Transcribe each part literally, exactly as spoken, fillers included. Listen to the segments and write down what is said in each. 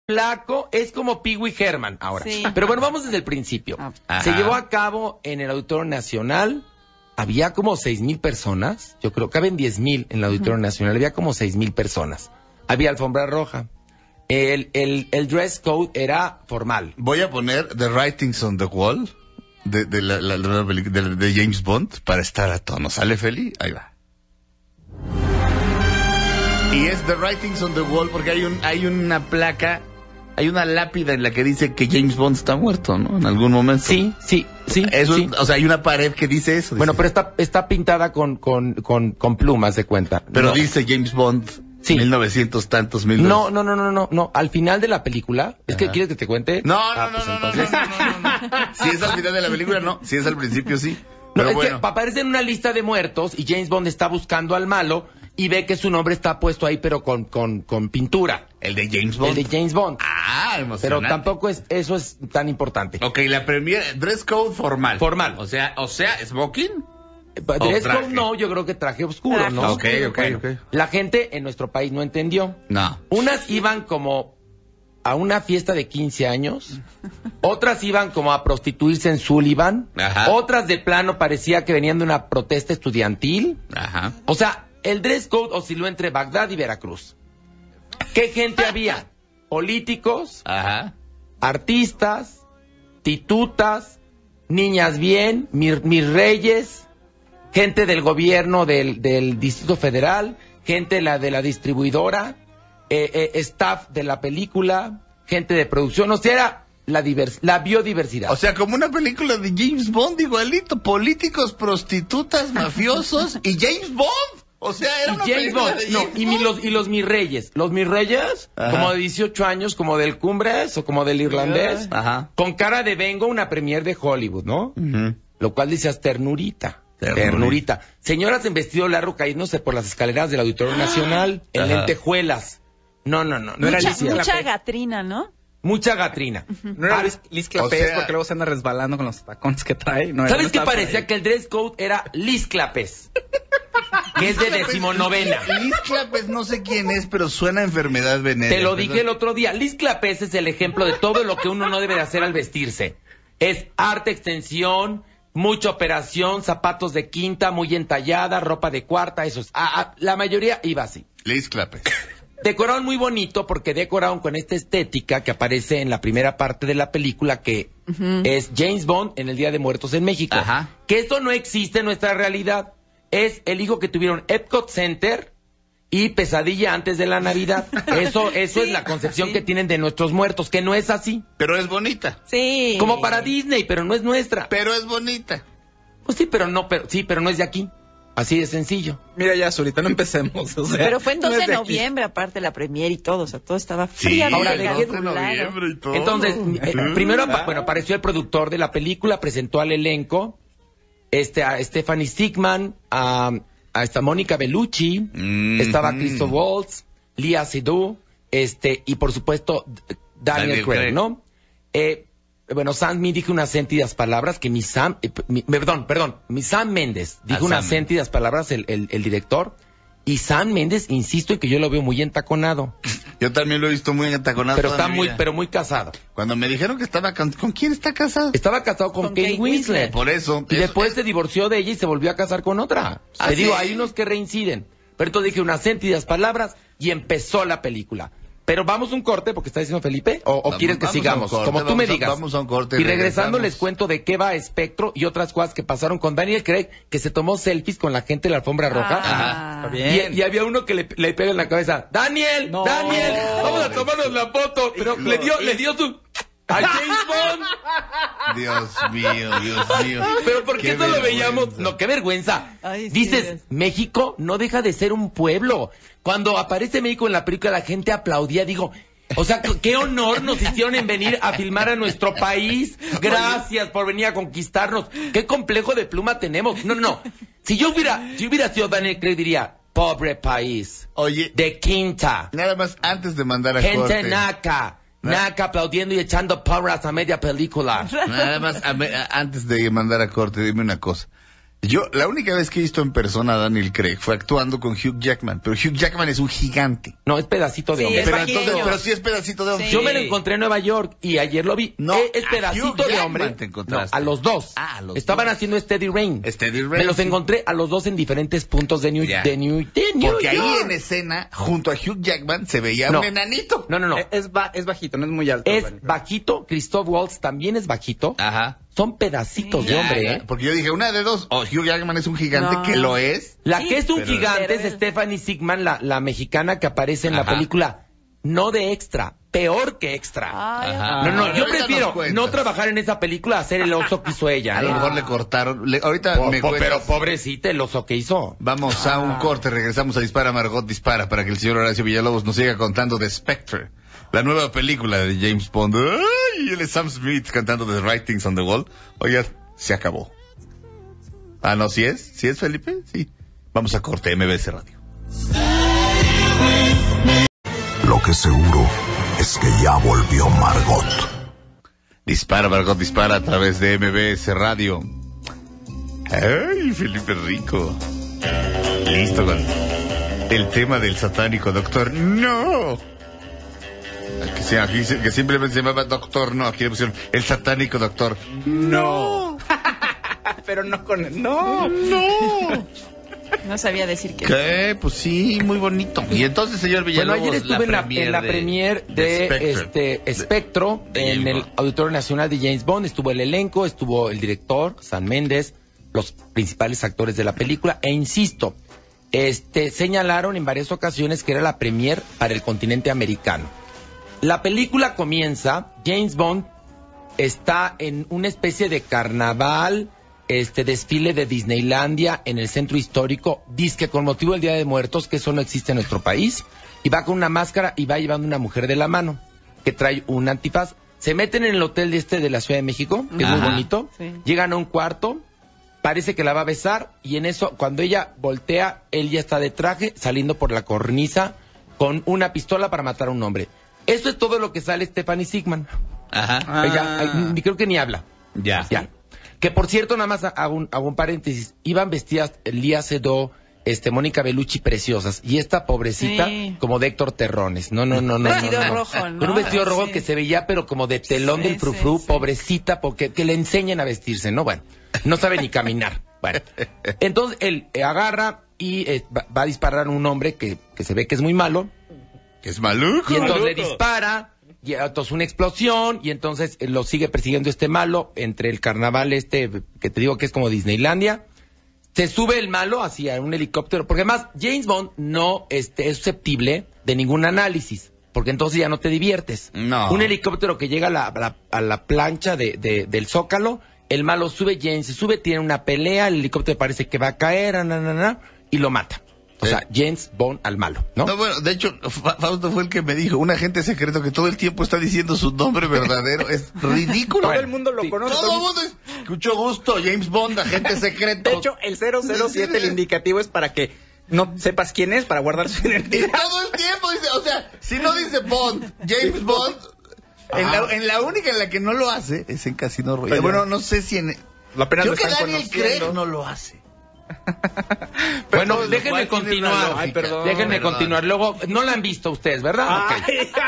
Flaco es como Pee Wee Herman ahora. Sí. Pero bueno, vamos desde el principio. Ajá. Se llevó a cabo en el Auditorio Nacional. Había como seis mil personas. Yo creo que caben diez mil en el Auditorio uh-huh. Nacional. Había como seis mil personas. Había alfombra roja. El, el, el dress code era formal. Voy a poner The Writings on the Wall de, de, la, la, la, de, de James Bond para estar a tono. ¿Sale, Feli? Ahí va. Y es The Writings on the Wall porque hay un hay una placa, hay una lápida en la que dice que James Bond está muerto, ¿no? En algún momento. Sí, sí, sí. Eso, sí. O sea, hay una pared que dice eso. Bueno, dice. pero está está pintada con con con, con plumas, de cuenta. Pero no. dice James Bond. Sí. mil novecientos tantos, mil no, no, no, no, no, no. Al final de la película, ¿es que quieres que te cuente? No, no, ah, no, pues no, entonces... no, no, no, no, no. Si es al final de la película, no. Si es al principio, sí. No, pero es bueno. que aparece en una lista de muertos y James Bond está buscando al malo y ve que su nombre está puesto ahí, pero con, con, con pintura. ¿El de James Bond? El de James Bond. Ah, emocionante. Pero tampoco es, eso es tan importante. Ok, la premier, dress code formal. Formal. O sea, o sea, smoking. Dress code no, yo creo que traje oscuro, traje ¿no? Ok, ok, bueno, ok. La gente en nuestro país no entendió. No. Unas iban como a una fiesta de quince años, otras iban como a prostituirse en Sullivan, Ajá. otras de plano parecía que venían de una protesta estudiantil. Ajá. O sea, el dress code osciló entre Bagdad y Veracruz. ¿Qué gente había? Políticos, Ajá. artistas, titutas, niñas bien, mis, mis reyes, gente del gobierno del, del Distrito Federal, gente la de la distribuidora, eh, eh, staff de la película, gente de producción, o sea, era la, divers, la biodiversidad. O sea, como una película de James Bond igualito, políticos, prostitutas, mafiosos y James Bond. O sea, era y una James película Bond, de no, James y, Bond. mi, los, y los mis reyes, los mis reyes, Ajá. como de dieciocho años, como del Cumbres o como del irlandés, Ajá. con cara de vengo una premier de Hollywood, ¿no? Uh-huh. Lo cual decías ternurita. Ternurita. Ternurita. Señoras en vestido largo cayéndose por las escaleras del Auditorio Nacional en Ajá. lentejuelas. No, no, no. no era Mucha, Alicia. mucha gatrina, ¿no? Mucha gatrina. No era Ah, Liz, Liz Clapés, o sea- porque luego se anda resbalando con los tacones que trae. No, ¿Sabes no qué estaba por parecía? ahí. Que el dress code era Liz Clapés, que es de decimonovena. Liz Clapés no sé quién es, pero suena a enfermedad venérea. Te lo dije el otro día. Liz Clapés es el ejemplo de todo lo que uno no debe de hacer al vestirse. Es arte, extensión, mucha operación, zapatos de quinta, muy entallada, ropa de cuarta, eso es. Ah, ah, la mayoría iba así. Liz Clapés. Decoraron muy bonito porque decoraron con esta estética que aparece en la primera parte de la película, que uh-huh. es James Bond en el Día de Muertos en México. Ajá. Que eso no existe en nuestra realidad. Es el hijo que tuvieron Epcot Center y Pesadilla antes de la Navidad. Eso, eso Sí, es la concepción sí. que tienen de nuestros muertos, que no es así. Pero es bonita. Sí. Como para Disney, pero no es nuestra. Pero es bonita. Pues sí, pero no, pero sí, pero no es de aquí. Así de sencillo. Mira ya, ahorita no empecemos. O sea, Pero fue el no doce es de de aquí. noviembre, aparte de la premier y todo, o sea, todo estaba Sí, fríamente ahora de calculado. noviembre y todo. Entonces, eh, primero, apa- bueno, apareció el productor de la película, presentó al elenco, este, a Stephanie Stigman, a, a esta Mónica Bellucci, Mm-hmm. estaba Christoph Waltz, Lea Seydoux, este, y por supuesto, D- Daniel, Daniel Craig, Craig. ¿no? Eh, bueno, Sam me dijo unas sentidas palabras que mi Sam, eh, mi- perdón, perdón, mi Sam Méndez dijo Ah, unas Sam. sentidas palabras, el, el, el director, y Sam Méndez, insisto en que yo lo veo muy entaconado, Yo también lo he visto muy entaconado. pero toda está mi muy, vida. pero muy casado. Cuando me dijeron que estaba... can- ¿Con quién está casado? Estaba casado con, Con Kate Kate Winslet. Winslet. Por eso. Y eso- después se divorció de ella y se volvió a casar con otra. ¿Ah, Te digo, sí? hay unos que reinciden. Pero entonces dije unas sentidas palabras y empezó la película. Pero vamos a un corte, porque está diciendo Felipe, o, o Vamos- quieres que vamos a un sigamos, corte, como tú vamos me a- digas. vamos a un corte y Y regresando regresamos. les cuento de qué va Espectro y otras cosas que pasaron con Daniel Craig, que se tomó selfies con la gente de la alfombra roja. Ah. Está bien. Y, y había uno que le, le pega en la cabeza, Daniel, No. Daniel, vamos a tomarnos la foto. Pero le dio, le dio su... ¡A James Bond! Dios mío, Dios mío. Pero ¿por qué, Qué eso lo vergüenza. veíamos? No, qué vergüenza. Ay, sí, Dices, Dios. México no deja de ser un pueblo. Cuando aparece México en la película, la gente aplaudía. Digo, o sea, qué honor nos hicieron en venir a filmar a nuestro país. Gracias por venir a conquistarnos. Qué complejo de pluma tenemos. No, no, no. Si yo hubiera, si hubiera sido Daniel Craig, diría, pobre país. Oye, De quinta. nada más antes de mandar a Gente corte. naca. Naca aplaudiendo y echando porras a media película. Nada más a me- a- antes de mandar a corte, dime una cosa. Yo, la única vez que he visto en persona a Daniel Craig fue actuando con Hugh Jackman, pero Hugh Jackman es un gigante. No, es pedacito de Sí, hombre. es Pero pequeño. entonces, pero sí es pedacito de hombre. Sí. Yo me lo encontré en Nueva York y ayer lo vi. No, Eh, es a pedacito Hugh de Jackman hombre. te No, encontraste. a los dos. Ah, a los Estaban dos. haciendo Steady Rain. Steady Rain, Me los sí. encontré a los dos en diferentes puntos de New, Ya. de New, de New Porque ahí York. en escena, junto a Hugh Jackman, se veía No. un enanito. No, no, no. Eh, Es, ba- es bajito, no es muy alto. Es Dani. bajito. Christoph Waltz también es bajito. Ajá. Son pedacitos Sí. de Ya, hombre, ya. ¿eh? Porque yo dije, una de dos, o Hugh Jackman es un gigante, No. que lo es. La Sí, que es un pero- gigante pero es él- Stephanie Sigman, la, la mexicana que aparece en la Ajá. película. No de extra, peor que extra. Ay, Ajá. No, no, Ahora, yo ahorita prefiero nos cuentas. no trabajar en esa película, hacer el oso que hizo ella. A lo ¿eh? mejor le cortaron. le- ahorita Po- me po- cuentas. pero pobrecita el oso que hizo. Vamos a un corte, regresamos a Dispara Margot Dispara para que el señor Horacio Villalobos nos siga contando de Spectre, la nueva película de James Bond. ¡Ay! Él es Sam Smith cantando The Writings on the Wall. Oye, se acabó. Ah, no, ¿sí es? ¿Sí es, Felipe? Sí. Vamos a corte, M B S Radio. Lo que seguro es que ya volvió Margot. Dispara Margot Dispara a través de M B S Radio. ¡Ay, Felipe Rico! Listo con el tema del satánico Doctor No. Que, sea, aquí, se- que simplemente se llamaba Doctor No. Aquí le pusieron el satánico Doctor No. Pero no con el... No. No. no sabía decir que. ¿Qué? Pues sí, muy bonito. Y entonces, señor Bueno, Villalobos, ayer estuve en la, premier en la de- premier de, Spectre. este Espectro, de en James el Bond. Auditorio Nacional de James Bond. Estuvo el elenco, estuvo el director, San Méndez, los principales actores de la película. E insisto, este señalaron en varias ocasiones que era la premier para el continente americano. La película comienza, James Bond está en una especie de carnaval, este desfile de Disneylandia en el centro histórico, dizque con motivo del Día de Muertos, que eso no existe en nuestro país, y va con una máscara y va llevando una mujer de la mano, que trae un antifaz. Se meten en el hotel de este de la Ciudad de México, que es muy Ajá. bonito, Sí. llegan a un cuarto, parece que la va a besar, y en eso, cuando ella voltea, él ya está de traje, saliendo por la cornisa, con una pistola para matar a un hombre. Eso es todo lo que sale Stephanie Sigman. Ajá. Ah. Ella, ay, ni- creo que ni habla. Ya. Ya. Que por cierto, nada más hago un, hago un paréntesis. Iban vestidas Lía Sedó, este, Mónica Bellucci preciosas. Y esta pobrecita, Sí. como de Héctor Terrones. No, no, no, no. Vestido no, no. rojo, ¿no? Con un vestido rojo Sí. que se veía, pero como de telón Sí, del sí, frufru, sí. pobrecita, porque que le enseñen a vestirse, ¿no? Bueno, no sabe ni caminar. Bueno, entonces él eh, agarra y eh, va, va a disparar a un hombre que, que se ve que es muy malo. Que es maluco. Y entonces le dispara, y entonces una explosión, y entonces eh, lo sigue persiguiendo este malo entre el carnaval este, que te digo que es como Disneylandia. Se sube el malo hacia un helicóptero, porque además James Bond no este, es susceptible de ningún análisis, porque entonces ya no te diviertes. No. Un helicóptero que llega a la, a la, a la plancha de, de- del Zócalo, el malo sube, James se sube, tiene una pelea, el helicóptero parece que va a caer, na, na, na, y lo mata. O sea, James Bond al malo, ¿no? No, bueno, de hecho, Fa- Fausto fue el que me dijo, un agente secreto que todo el tiempo está diciendo su nombre verdadero, es ridículo. Todo el mundo lo sí. conoce. Todo el mundo es, mucho gusto, James Bond, agente secreto. De hecho, el cero cero siete, el indicativo es para que no sepas quién es, para guardar su y identidad. todo el tiempo dice, o sea, si no dice Bond, James Bond, en la, en la única en la que no lo hace es en Casino Royale. Oye. Bueno, no sé si en... Apenas Creo lo que están Daniel conociendo. Craig no lo hace. Bueno, Pero, déjenme lo cual tiene una continuar. lógica. Ay, perdón. Déjenme Perdón. continuar. Luego, no la han visto ustedes, ¿verdad? Ok.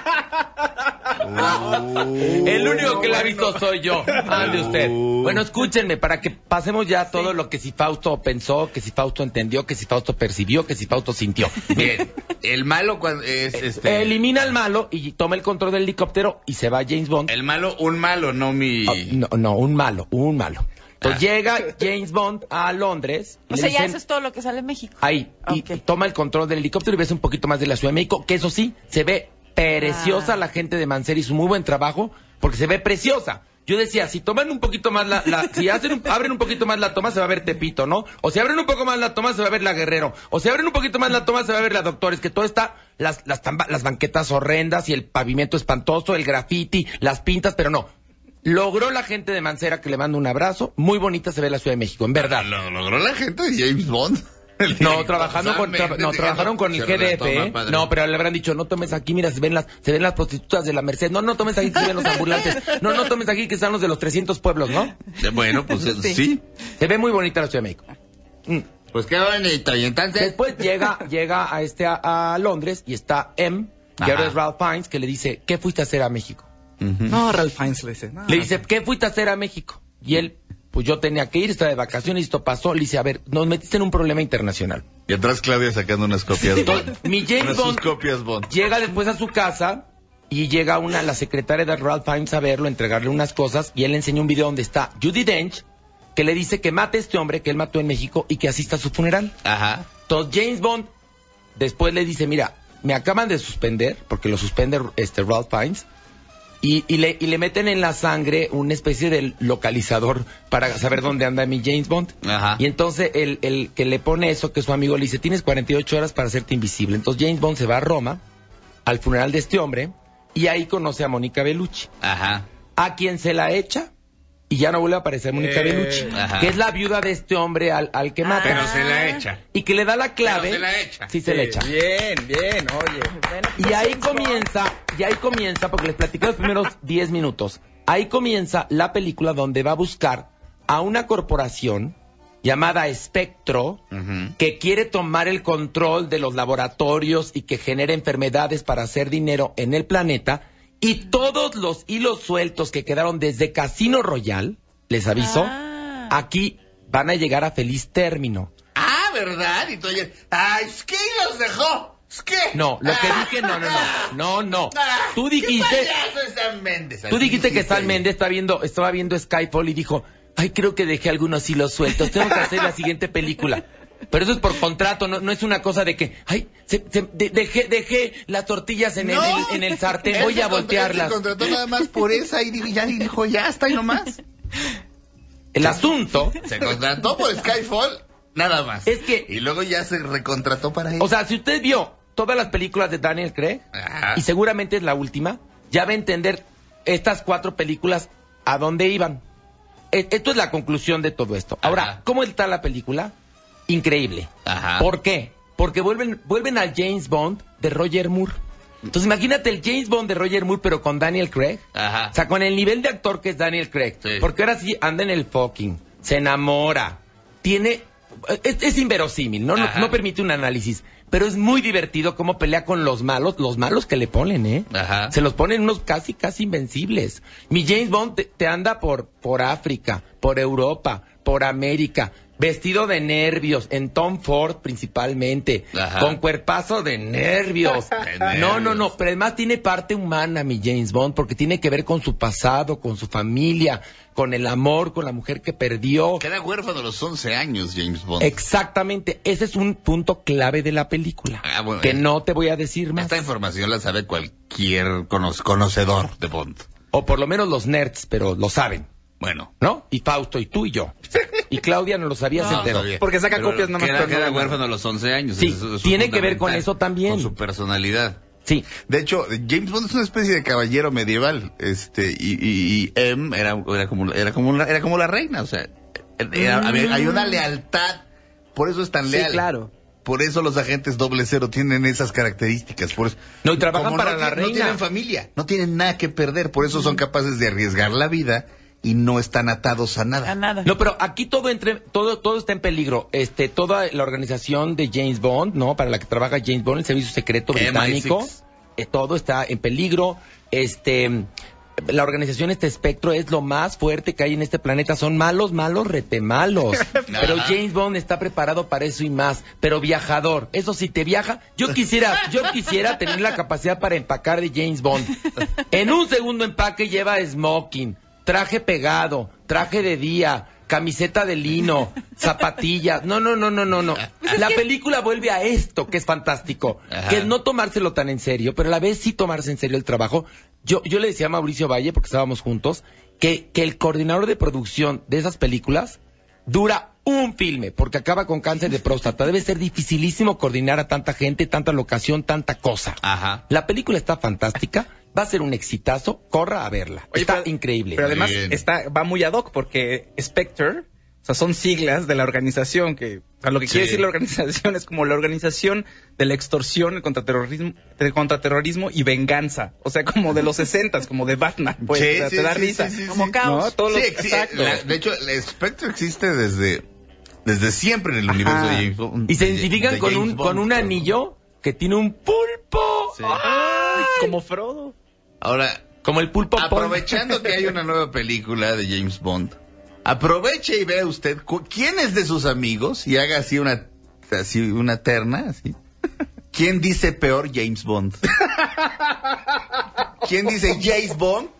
Ay. El único que la ha visto soy yo. Ande usted. Bueno, escúchenme, para que pasemos ya todo lo que si Fausto pensó, que si Fausto entendió, que si Fausto percibió, que si Fausto sintió. Bien, el malo cuando es este... Elimina al malo y toma el control del helicóptero y se va James Bond. El malo, un malo, no mi... Oh, no, no, un malo, un malo. Entonces Ah. llega James Bond a Londres. y O le sea, ya dicen- eso es todo lo que sale en México. Ahí, y Ok. toma el control del helicóptero y ves un poquito más de la Ciudad de México, que eso sí, se ve preciosa Ah. la gente de Mancera, hizo muy buen trabajo, porque se ve preciosa. Yo decía, si toman un poquito más la, la si hacen un- abren un poquito más la toma, se va a ver Tepito, ¿no? O si abren un poco más la toma, se va a ver la Guerrero. O si abren un poquito más la toma, se va a ver la Doctores, que todo está, las, las, tamba- las banquetas horrendas y el pavimento espantoso, el graffiti, las pintas, pero no. Logró la gente de Mancera, que le mando un abrazo, muy bonita se ve la Ciudad de México, en verdad. Lo logró la gente de James Bond. No, trabajando con, tra- no, trabajaron con el G D F, ¿eh? No, pero le habrán dicho, no tomes aquí, mira, se ven las, se ven las prostitutas de la Merced. No, no tomes aquí, se ven los ambulantes. No, no tomes aquí, que están los de los trescientos pueblos, ¿no? Bueno, pues sí. sí. Se ve muy bonita la Ciudad de México. Mm. Pues qué bonito, y entonces... Después llega, llega a este, a, a Londres, y está M, que Ajá. ahora es Ralph Fiennes, que le dice, ¿qué fuiste a hacer a México? Uh-huh. No, Ralph Fiennes le dice. No, Le dice, ¿qué fuiste a hacer a México? Y él, pues yo tenía que ir, estaba de vacaciones, y esto pasó. Le dice, a ver, nos metiste en un problema internacional. Y atrás Claudia sacando unas copias Bond. Entonces, mi James Unas sus Bond copias Bond. llega después a su casa y llega una, la secretaria de Ralph Fiennes a verlo, a entregarle unas cosas, y él le enseña un video donde está Judi Dench, que le dice que mate a este hombre que él mató en México y que asista a su funeral. Ajá. Entonces James Bond después le dice, mira, me acaban de suspender, porque lo suspende este Ralph Fiennes, y, y, le, y le meten en la sangre una especie de localizador para saber dónde anda mi James Bond. Ajá. Y entonces el, el que le pone eso, que es su amigo, le dice, tienes cuarenta y ocho horas para hacerte invisible. Entonces James Bond se va a Roma, al funeral de este hombre, y ahí conoce a Mónica Bellucci, Ajá. a quien se la echa, y ya no vuelve a aparecer Mónica Eh, Bellucci, ajá. que es la viuda de este hombre al, al que mata. Pero se la echa. Y que le da la clave. Pero se la echa. Sí, se le echa. Bien, bien, oye. Y ahí comienza, y ahí comienza, porque les platiqué los primeros diez minutos, ahí comienza la película donde va a buscar a una corporación llamada Spectro, Uh-huh. que quiere tomar el control de los laboratorios y que genera enfermedades para hacer dinero en el planeta, y todos los hilos sueltos que quedaron desde Casino Royale, les aviso, Ah. aquí van a llegar a feliz término. Ah, ¿verdad? Y tú ayer, ay, es que los dejó. Es que... No, lo que dije, no, no, no, no, no. Tú dijiste, ¿Qué payaso es Sam Méndez? tú dijiste que Sam Sam Méndez estaba viendo, estaba viendo Skyfall y dijo, ay, creo que dejé algunos hilos sueltos, tengo que hacer la siguiente película. Pero eso es por contrato, no, no es una cosa de que, ay, se, se- de- dejé, dejé las tortillas en, el, No. en, el- en el sartén, Él voy se a contra- voltearlas. él se contrató nada más por esa y dijo, ya, y dijo, ya está y nomás. El asunto, Se contrató por Skyfall, nada más. Es que- Y luego ya se recontrató para él. o sea, si usted vio todas las películas de Daniel Craig, Ajá. y seguramente es la última, ya va a entender estas cuatro películas a dónde iban. E- Esto es la conclusión de todo esto. Ahora, Ajá. ¿cómo está la película? Increíble. Ajá. ¿Por qué? Porque vuelven, vuelven al James Bond de Roger Moore. Entonces imagínate el James Bond de Roger Moore, pero con Daniel Craig. Ajá. O sea, con el nivel de actor que es Daniel Craig. Sí. Porque ahora sí anda en el fucking, se enamora, tiene... Es, es inverosímil, ¿no? No, Ajá. no permite un análisis. Pero es muy divertido cómo pelea con los malos, los malos que le ponen, ¿eh? Ajá. Se los ponen unos casi, casi invencibles. Mi James Bond te, te anda por, por África, por Europa, por América, vestido de nervios, en Tom Ford principalmente, Ajá. con cuerpazo de nervios. De No, no, nervios. no, pero además tiene parte humana mi James Bond, porque tiene que ver con su pasado, con su familia, con el amor, con la mujer que perdió. Queda huérfano a los once años, James Bond. Exactamente, ese es un punto clave de la película, Ah, bueno, que eh, no te voy a decir más. Esta información la sabe cualquier cono- conocedor de Bond. O por lo menos los nerds, pero lo saben, Bueno. ¿no? Y Fausto, y tú y yo. Y Claudia no lo sabía, se No, enteró. sabía. Porque saca Pero copias nada más, Queda, pero no queda ven nada. huérfano a los once años. Sí, eso es tiene que ver con fundamental, eso también. Con su personalidad. Sí, De hecho, James Bond es una especie de caballero medieval, este, y, y, y M era, era como, era como, la, era como la reina, o sea, era- había- hay una lealtad, por eso es tan Sí, leal. claro. Por eso los agentes doble cero tienen esas características, por eso. No, y trabajan como para no la ti- reina. No tienen familia, no tienen nada que perder, por eso son capaces de arriesgar la vida y no están atados a nada. A nada. no, pero aquí todo entre, todo, todo está en peligro. Este, toda la organización de James Bond, ¿no? Para la que trabaja James Bond, el servicio secreto británico, M I seis. eh, todo está en peligro. Este, la organización este espectro es lo más fuerte que hay en este planeta. Son malos, malos, retemalos. Pero James Bond está preparado para eso y más. Pero viajador, eso sí te viaja. Yo quisiera, yo quisiera tener la capacidad para empacar de James Bond. En un segundo empaque lleva smoking, traje pegado, traje de día, camiseta de lino, zapatillas. No, no, no, no, no, no. La película vuelve a esto, que es fantástico. Ajá. Que es no tomárselo tan en serio, pero a la vez sí tomarse en serio el trabajo. Yo, yo le decía a Mauricio Valle, porque estábamos juntos, que, que el coordinador de producción de esas películas dura un filme, porque acaba con cáncer de próstata. Debe ser dificilísimo coordinar a tanta gente, tanta locación, tanta cosa. Ajá. La película está fantástica, va a ser un exitazo, corra a verla. Oye, está pero- increíble. Pero además Bien. está, va muy ad hoc porque Spectre sea, son siglas de la organización que, o sea, lo que Sí. quiere decir la organización es como la organización de la extorsión, el contraterrorismo, el contraterrorismo y venganza. O sea, como de los sesentas, como de Batman, pues, Sí, o sea, sí, te da sí, risa. sí, sí, Como sí. caos. ¿No? Todos Sí, los, exi- exacto. la- de hecho, el espectro existe desde, desde siempre en el Ajá. universo de James Bond. Y se de- identifican de con James un, Bond, con un claro. anillo que tiene un pulpo. Sí. Ay, como Frodo. Ahora, Como el pulpo Pon. aprovechando que hay una nueva película de James Bond, aproveche y vea usted cu- quién es de sus amigos y haga así una, así una terna, así. ¿Quién dice peor James Bond? ¿Quién dice James Bond?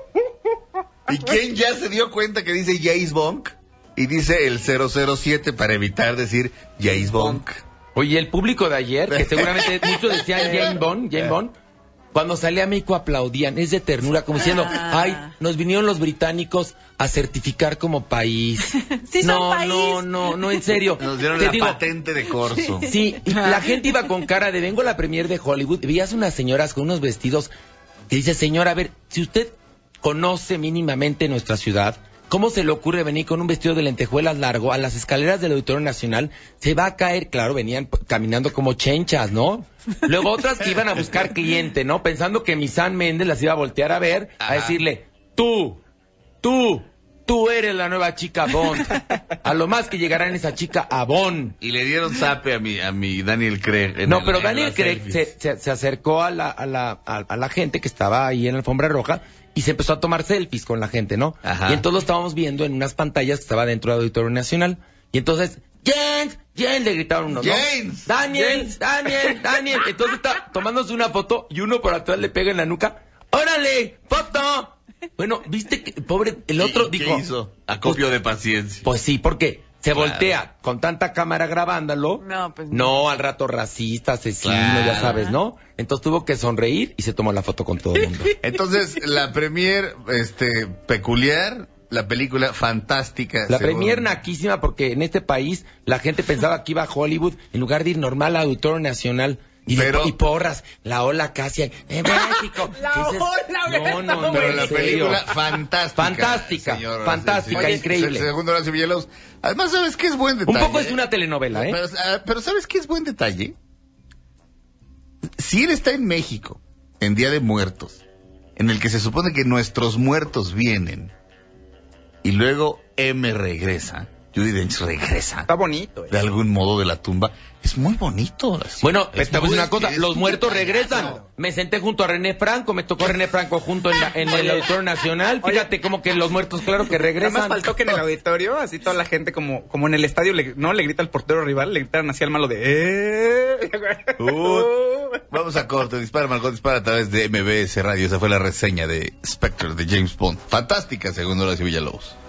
¿Y quién ya se dio cuenta que dice James Bond? Y dice el cero cero siete para evitar decir James Bond. Oye, el público de ayer, que seguramente muchos decían James Bond, James Bond, cuando salía a México aplaudían, es de ternura, como diciendo, Ah. ay, nos vinieron los británicos a certificar como país. Sí, son no, país. no, no, no, en serio. Nos dieron Te la digo, patente de corso. sí, y la gente iba con cara de vengo a la premier de Hollywood, y veías unas señoras con unos vestidos que dice, señora, a ver, si usted conoce mínimamente nuestra ciudad, ¿cómo se le ocurre venir con un vestido de lentejuelas largo a las escaleras del Auditorio Nacional? Se va a caer, claro, venían p- caminando como chenchas, ¿no? Luego otras que iban a buscar cliente, ¿no? Pensando que mi San Méndez las iba a voltear a ver, a Ajá. decirle, tú, tú, tú eres la nueva chica Bond. A lo más que llegarán esa chica a Bond. Y le dieron zape a mi, a mi Daniel Craig. en No, el- pero en Daniel las Craig selfies. se, se, se acercó a la, a, la, a, a la gente que estaba ahí en la alfombra roja y se empezó a tomar selfies con la gente, ¿no? Ajá. Y entonces lo estábamos viendo en unas pantallas que estaba dentro del Auditorio Nacional. Y entonces, James, James, le gritaron unos, ¿no? James, Daniel, James. Daniel, Daniel. Entonces está tomándose una foto y uno por atrás le pega en la nuca. ¡Órale, foto! Bueno, viste que, pobre, el otro ¿Qué dijo... hizo? Acopio de paciencia. Pues sí, porque se Claro. voltea con tanta cámara grabándolo. No, pues no. No, al rato racista, asesino, Claro. ya sabes, ¿no? Entonces tuvo que sonreír y se tomó la foto con todo el mundo. Entonces, la premier, este, peculiar, la película fantástica. La según- premier naquísima porque en este país la gente pensaba que iba a Hollywood en lugar de ir normal a Auditorio Nacional. Y, de- Pero- y porras, la ola casi en México. La ¿Qué dices? ola, No, no, no, Pero en la serio. película fantástica. Fantástica, señor fantástica, Horacio. increíble. El segundo Horacio Villalobos. Además, ¿sabes qué es buen Un detalle? poco es una telenovela, ¿eh? Pero, ah, pero ¿sabes qué es buen detalle? Si él está en México, en Día de Muertos, en el que se supone que nuestros muertos vienen, y luego M regresa, Judi Dench regresa, Está bonito. eh. de algún modo de la tumba, es muy bonito. Bueno, Es te voy a decir muy- una cosa, es los un muertos detallazo. regresan. Me senté junto a René Franco, me tocó René Franco junto en, la- en el Auditorio Nacional. Fíjate como que los muertos, claro que Nada más regresan. faltó que en el auditorio, así toda la gente como, como en el estadio, le, no le grita al portero rival, le gritaron así al malo de... ¡Eh! Uh, vamos a corte, dispara Margot, dispara a través de M B S Radio. Esa fue la reseña de Spectre de James Bond. Fantástica, según Horacio Villalobos.